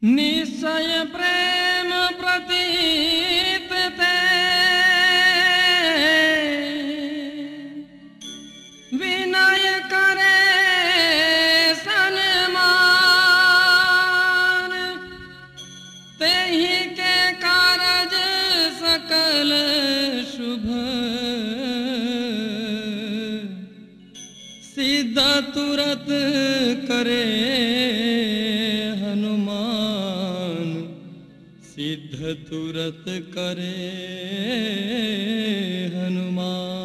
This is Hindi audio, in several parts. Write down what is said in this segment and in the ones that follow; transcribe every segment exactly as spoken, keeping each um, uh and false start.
निश्चय प्रेम प्रतीत ते विनय करे सन्मान, तेहि के कारज सकल शुभ सिद्ध तुरत करे हनुमान, सिद्ध तुरत करे हनुमान।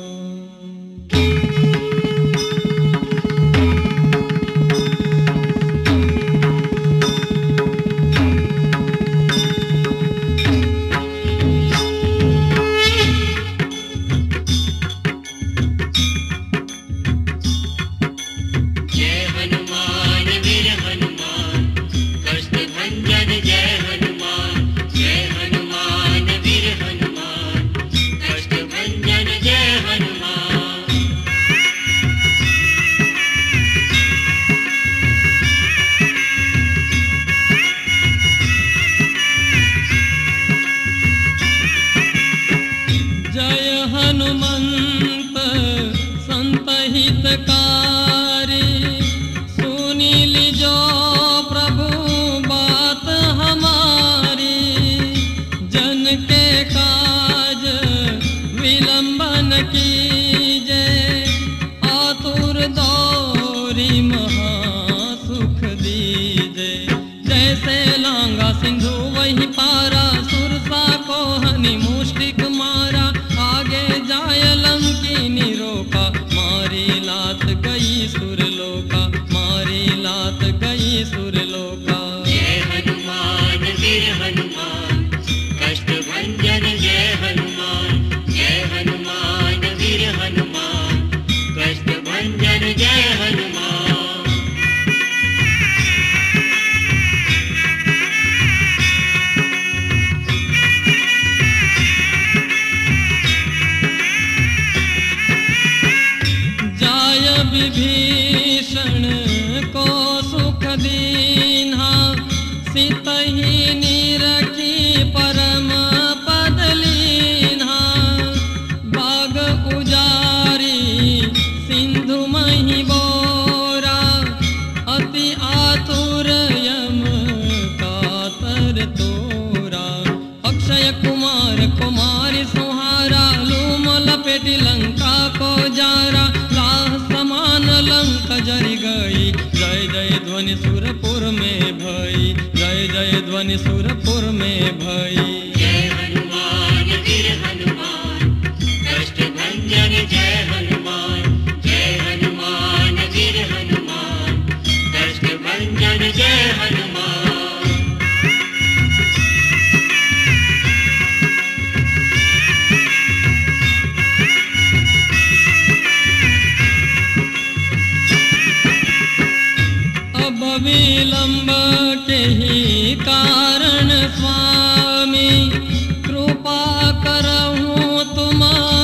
हनुमंत संत हितकारी, सुनी लीजो प्रभु बात हमारी। जन के काज विलंबन कीजे, आतुर दौरी महासुख दीजे। जैसे लांगा सिंधु वही पारा, सुरसा को हनि मुष्टिक मारा। आगे जाय लंकिनी रोका, मारी लात गई सुरलोका, मारी लात गई सुरलोका। जय हनुमान वीर हनुमान कष्ट भंजन, जय हनुमान जय हनुमान वीर हनुमान कष्ट भंजन, जय हनुमान। विभीषण को सुख दीन्हा, सितहि निरखी परम पद लीन्हा। बाग उजारी सिंधु मही बोरा, अति आतुर यम कातर तोरा। अक्षय कुमार कुमारी सुहारा, लूम लपेटी लंका को जारा। समान लंक जरि गई, जय जय ध्वनि सुरपुर में भई, जय जय ध्वनि सुरपुर में भई। जय हनुमान वीर हनुमान कष्ट भंजन, जय हनुमान जय हनुमान वीर हनुमान कष्ट भंजन, जय हनुमान। विलंब के ही कारण स्वामी, कृपा करहूँ तुम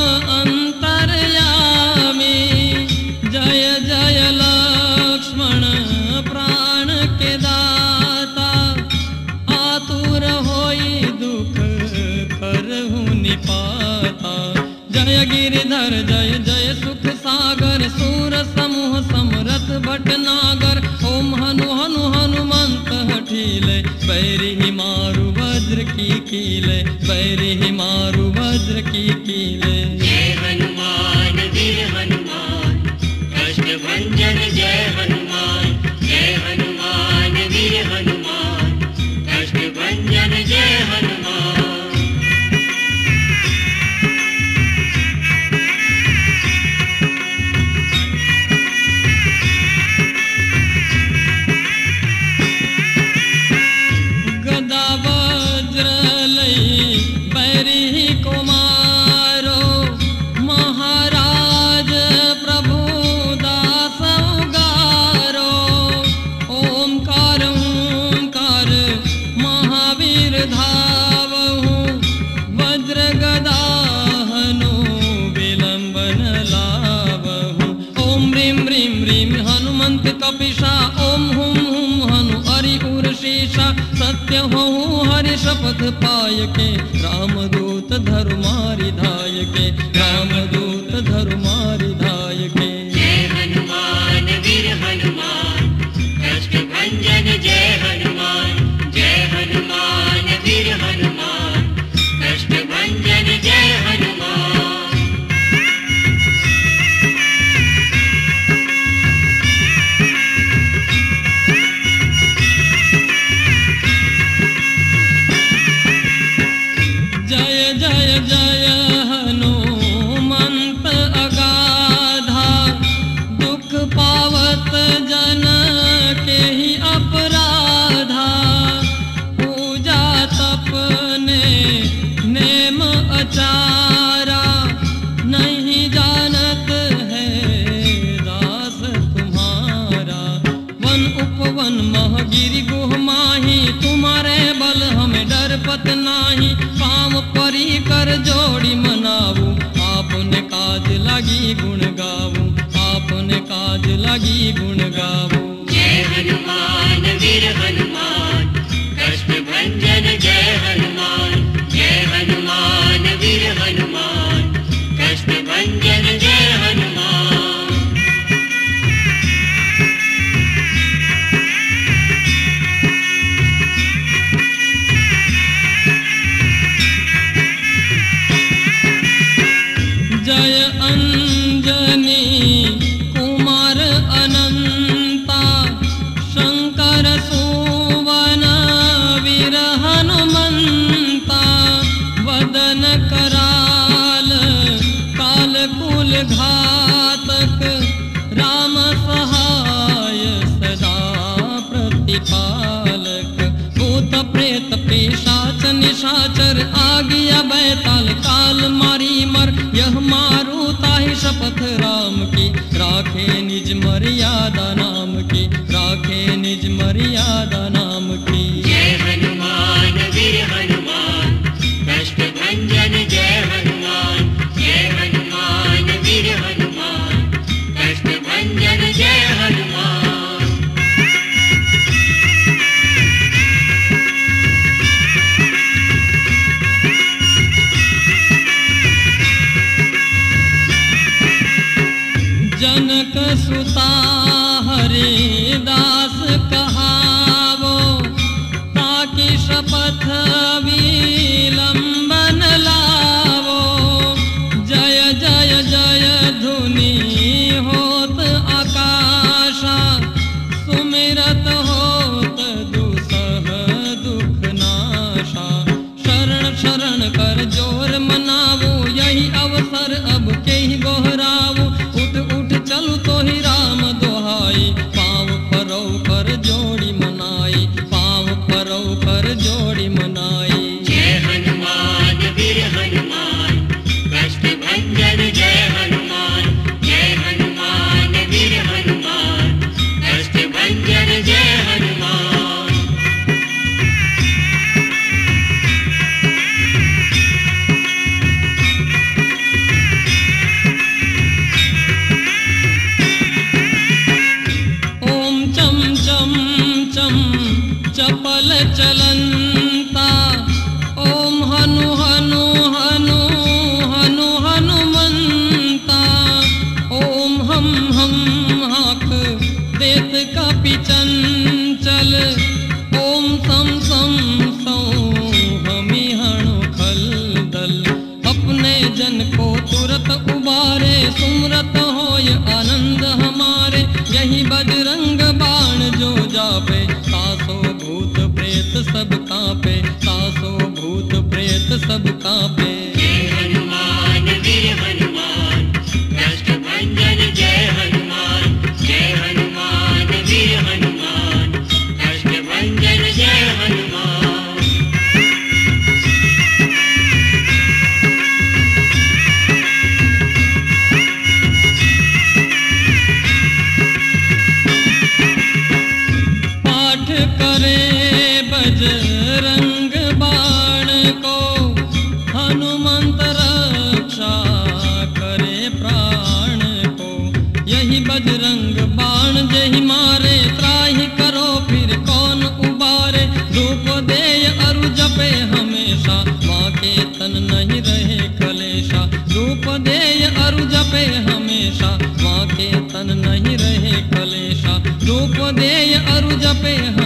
अंतर्यामी। जय जय लक्ष्मण प्राण के दाता, आतुर होई दुख करहूँ निपाता। जय गिरिधर जय जय सुख सागर, सूर समूह समरथ भटनागर। ओम हनु हनु हनुमंत हठीले, बैरी ही मारु वज्र की कीले, बैरी ही मारु वज्र की कीले। जय हनुमान वीर हनुमान कष्ट भंजन, जय हनुमान जय हनुमान वीर हनुमान कष्ट भंजन, जय हनुमान। महाराज प्रभु दास उगा दिशा, सत्य होऊं हरि शपथ पाय के, रामदूत धरु मारि धाय के, रामदूत धरु मारि धाय के। जय हनुमान वीर हनुमान कष्ट भंजन, जय हनुमान जय हनुमान वीर हनुमान कष्ट भंजन, जय हनुमान। जय जय जय हनुमंत अगाधा, दुख पावत जन के ही अपराधा, पूजा तप ने नेम अचारा, नहीं जानत है दास तुम्हारा। वन उपवन मह गिरि गुह माही, तुम्हारे बल हमें डर पत नाही, पाँव परी कर जोड़ी मनाऊ, आपने काज लगी गुण गाऊ, आपने काज लगी गुण गाऊ। जय हनुमान वीर हनुमान कष्ट भंजन, जय हनुमान जय हनुमान वीर हनुमान कष्ट भंजन, जय हनुमान। जय अंजनी कुमार अनंता, शंकर सुवन वीर हनुमंता, वदन कराल काल कुल घातक, राम सहाय सदा प्रतिपालक। भूत प्रेत पिशाच निशाचर, आगिया बैताल काल मारी मर, यह मारू ताहि शपथ राम की, राखे निज मर्यादा नाम की, राखे निज मर्यादा नाम की। जय हनुमान वीर हनुमान कष्ट भंजन, जय हनुमान जय हनुमान वीर हनुमान कष्ट भंजन, जय हनुमान। जनक सुता हरिदास कहावो, ताकि शपथ विलंबन लावो। जय जय जय धुनि होत आकाशा, सुमिरत होत दुसह दुख नाशा। शरण शरण कर जोर मनावो, यही अवसर अब के ही गोहरावो। उठ उठ चलू तो ही राम दोहाई, पाँव परो कर जोड़ी मनाई, पाँव परो कर जोड़ी मनाई। जय हनुमान वीर हनुमान कष्ट भंजन, जय हनुमान जय हनुमान वीर हनुमान कष्ट भंजन, जय हनुमान। चपल चलंता, ओम हनु हनु हनु हनु हनुमंता, ओम हम हम हाक देत कपि चंचल, ओम सम सम सौ हमी हणु खल दल। अपने जन को तुरत उबारे, सुमरत होय आनंद हमारे, यही बजरंग बाण जो जापे, सासो भूत प्रेत सब कांपे, सासो भूत प्रेत सब कांपे। जय हनुमान वीर हनुमान कष्ट भंजन, जय हनुमान जय हनुमान वीर हनुमान कष्ट भंजन, जय हनुमान। पाठ करे बजरंग बाण को, हनुमंत रक्षा करे प्राण को। यही बजरंग बाण जही मारे, त्राहि करो फिर कौन उबारे। धूप देय अरु जपे हमेशा माँ के तन नहीं रहे कलेशा धूप देय अरु जपे हमेशा माँ के तन नहीं रहे कलेशा धूप देय अरु जपे